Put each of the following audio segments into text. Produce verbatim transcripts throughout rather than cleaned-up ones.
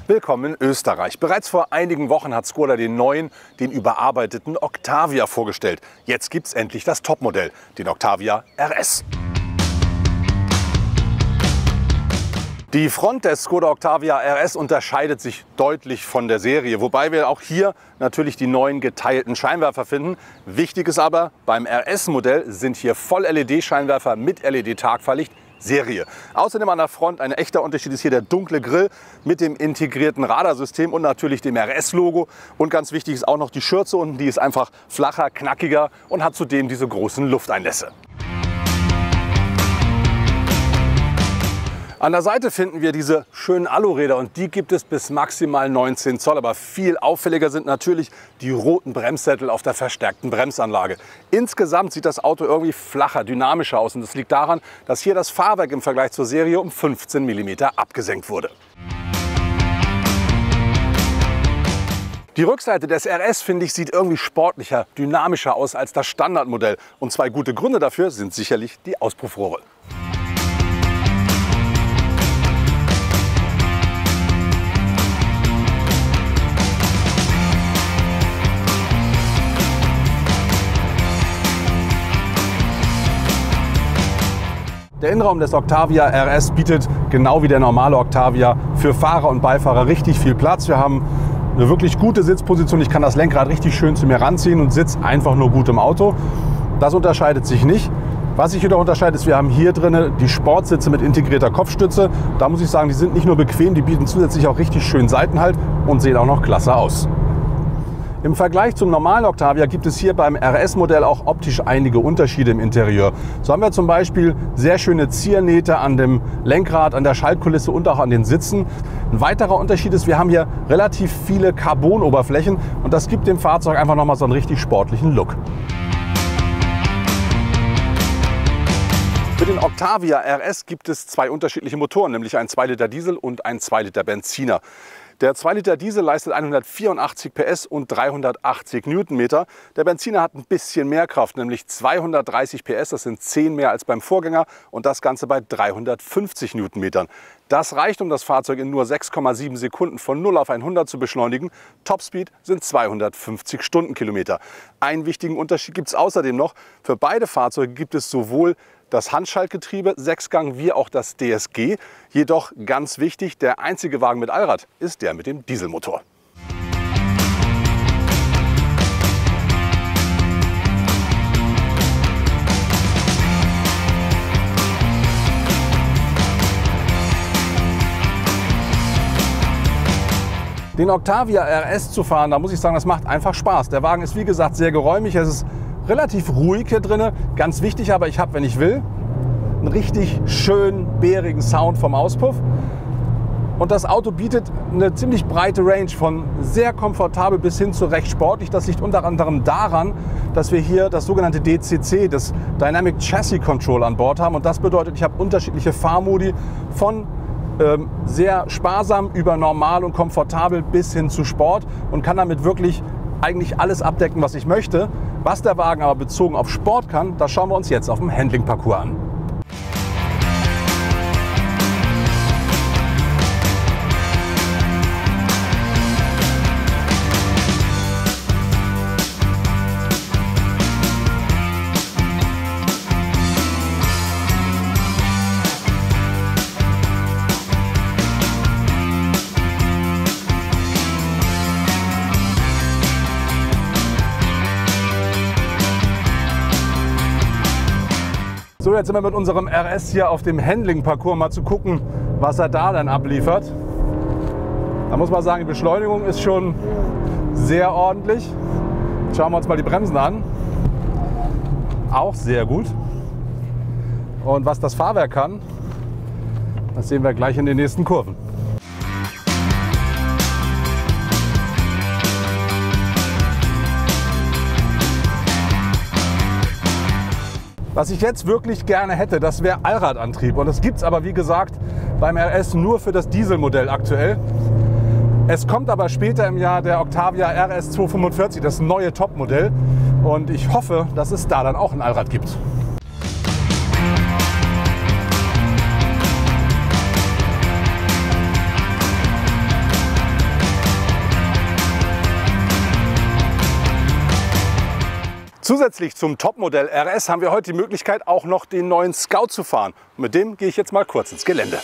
Willkommen in Österreich. Bereits vor einigen Wochen hat Škoda den neuen, den überarbeiteten Octavia vorgestellt. Jetzt gibt es endlich das Topmodell, den Octavia R S. Die Front des Škoda Octavia R S unterscheidet sich deutlich von der Serie, wobei wir auch hier natürlich die neuen geteilten Scheinwerfer finden. Wichtig ist aber, beim R S-Modell sind hier Voll-L E D-Scheinwerfer mit L E D-Tagfahrlicht Serie. Außerdem an der Front ein echter Unterschied ist hier der dunkle Grill mit dem integrierten Radarsystem und natürlich dem R S-Logo. Und ganz wichtig ist auch noch die Schürze unten, die ist einfach flacher, knackiger und hat zudem diese großen Lufteinlässe. An der Seite finden wir diese schönen Aluräder und die gibt es bis maximal neunzehn Zoll. Aber viel auffälliger sind natürlich die roten Bremssättel auf der verstärkten Bremsanlage. Insgesamt sieht das Auto irgendwie flacher, dynamischer aus und das liegt daran, dass hier das Fahrwerk im Vergleich zur Serie um fünfzehn Millimeter abgesenkt wurde. Die Rückseite des R S, finde ich, sieht irgendwie sportlicher, dynamischer aus als das Standardmodell. Und zwei gute Gründe dafür sind sicherlich die Auspuffrohre. Der Innenraum des Octavia R S bietet, genau wie der normale Octavia, für Fahrer und Beifahrer richtig viel Platz. Wir haben eine wirklich gute Sitzposition. Ich kann das Lenkrad richtig schön zu mir ranziehen und sitze einfach nur gut im Auto. Das unterscheidet sich nicht. Was sich jedoch unterscheidet, ist, wir haben hier drin die Sportsitze mit integrierter Kopfstütze. Da muss ich sagen, die sind nicht nur bequem, die bieten zusätzlich auch richtig schön Seitenhalt und sehen auch noch klasse aus. Im Vergleich zum normalen Octavia gibt es hier beim R S-Modell auch optisch einige Unterschiede im Interieur. So haben wir zum Beispiel sehr schöne Ziernähte an dem Lenkrad, an der Schaltkulisse und auch an den Sitzen. Ein weiterer Unterschied ist, wir haben hier relativ viele Carbon-Oberflächen und das gibt dem Fahrzeug einfach nochmal so einen richtig sportlichen Look. Für den Octavia R S gibt es zwei unterschiedliche Motoren, nämlich einen zwei Liter Diesel und einen zwei Liter Benziner. Der zwei Liter Diesel leistet hundertvierundachtzig P S und dreihundertachtzig Newtonmeter. Der Benziner hat ein bisschen mehr Kraft, nämlich zweihundertdreißig P S, das sind zehn mehr als beim Vorgänger und das Ganze bei dreihundertfünfzig Newtonmetern. Das reicht, um das Fahrzeug in nur sechs Komma sieben Sekunden von null auf hundert zu beschleunigen. Topspeed sind zweihundertfünfzig Stundenkilometer. Einen wichtigen Unterschied gibt es außerdem noch. Für beide Fahrzeuge gibt es sowohl das Handschaltgetriebe, Sechsgang, wie auch das D S G. Jedoch ganz wichtig, der einzige Wagen mit Allrad ist der mit dem Dieselmotor. Den Octavia R S zu fahren, da muss ich sagen, das macht einfach Spaß. Der Wagen ist wie gesagt sehr geräumig, es ist relativ ruhig hier drin. Ganz wichtig aber, ich habe, wenn ich will, einen richtig schönen, bärigen Sound vom Auspuff. Und das Auto bietet eine ziemlich breite Range von sehr komfortabel bis hin zu recht sportlich. Das liegt unter anderem daran, dass wir hier das sogenannte D C C, das Dynamic Chassis Control, an Bord haben. Und das bedeutet, ich habe unterschiedliche Fahrmodi von ähm, sehr sparsam über normal und komfortabel bis hin zu Sport und kann damit wirklich eigentlich alles abdecken, was ich möchte. Was der Wagen aber bezogen auf Sport kann, das schauen wir uns jetzt auf dem Handling-Parcours an. So, jetzt sind wir mit unserem R S hier auf dem Handling-Parcours, mal zu gucken, was er da dann abliefert. Da muss man sagen, die Beschleunigung ist schon sehr ordentlich. Jetzt schauen wir uns mal die Bremsen an. Auch sehr gut. Und was das Fahrwerk kann, das sehen wir gleich in den nächsten Kurven. Was ich jetzt wirklich gerne hätte, das wäre Allradantrieb. Und das gibt es aber, wie gesagt, beim R S nur für das Dieselmodell aktuell. Es kommt aber später im Jahr der Octavia R S zweihundertfünfundvierzig, das neue Topmodell. Und ich hoffe, dass es da dann auch ein Allrad gibt. Zusätzlich zum Topmodell R S haben wir heute die Möglichkeit, auch noch den neuen Scout zu fahren. Und mit dem gehe ich jetzt mal kurz ins Gelände.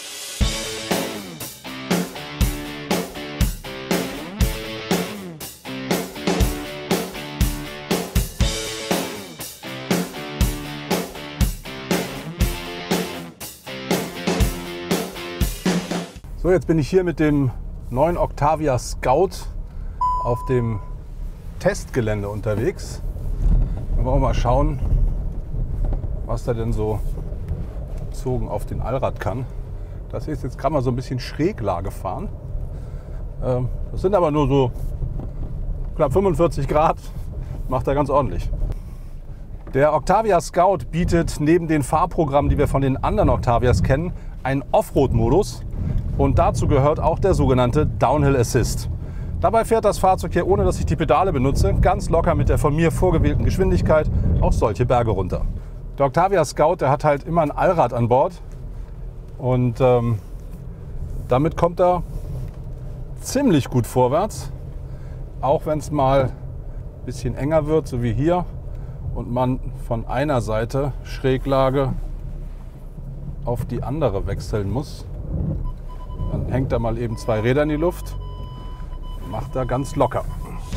So, jetzt bin ich hier mit dem neuen Octavia Scout auf dem Testgelände unterwegs. Wollen wir auch mal schauen, was da denn so bezogen auf den Allrad kann. Das ist jetzt gerade mal so ein bisschen Schräglage fahren. Das sind aber nur so knapp fünfundvierzig Grad, macht er ganz ordentlich. Der Octavia Scout bietet neben den Fahrprogrammen, die wir von den anderen Octavias kennen, einen Offroad-Modus. Und dazu gehört auch der sogenannte Downhill Assist. Dabei fährt das Fahrzeug hier, ohne dass ich die Pedale benutze, ganz locker mit der von mir vorgewählten Geschwindigkeit auch solche Berge runter. Der Octavia Scout, der hat halt immer ein Allrad an Bord und ähm, damit kommt er ziemlich gut vorwärts, auch wenn es mal ein bisschen enger wird, so wie hier, und man von einer Seite Schräglage auf die andere wechseln muss. Dann hängt er mal eben zwei Räder in die Luft, macht er ganz locker.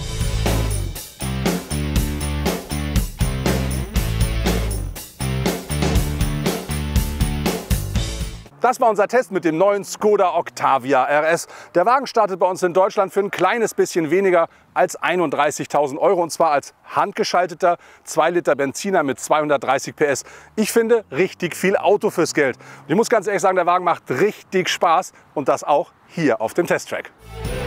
Das war unser Test mit dem neuen Skoda Octavia R S. Der Wagen startet bei uns in Deutschland für ein kleines bisschen weniger als einunddreißigtausend Euro, und zwar als handgeschalteter zwei Liter Benziner mit zweihundertdreißig P S. Ich finde, richtig viel Auto fürs Geld. Und ich muss ganz ehrlich sagen, der Wagen macht richtig Spaß, und das auch hier auf dem Testtrack.